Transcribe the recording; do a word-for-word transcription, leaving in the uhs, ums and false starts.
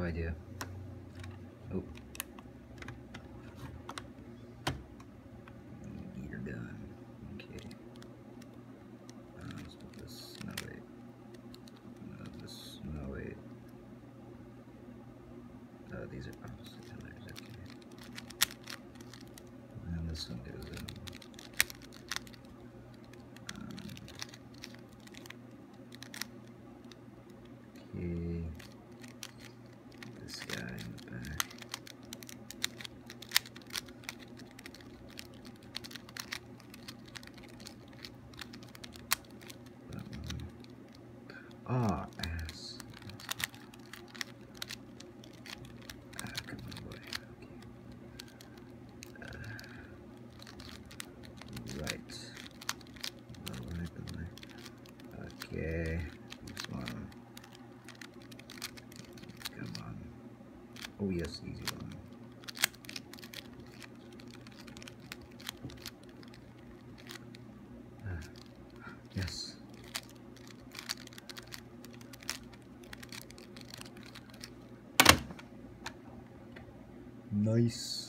idea. Oh. Gear gun. Okay. Uh, let's put this. No, wait. No, this. No, wait. Uh, these are opposite colors. Okay. And this one goes in. Um, okay. This guy in the back. Ah, oh, ass. Ah, come on, boy. Okay. Uh, right. Alright, alright. Okay. This one. Come on. Oh, yes, easy one. Uh, yes. Nice.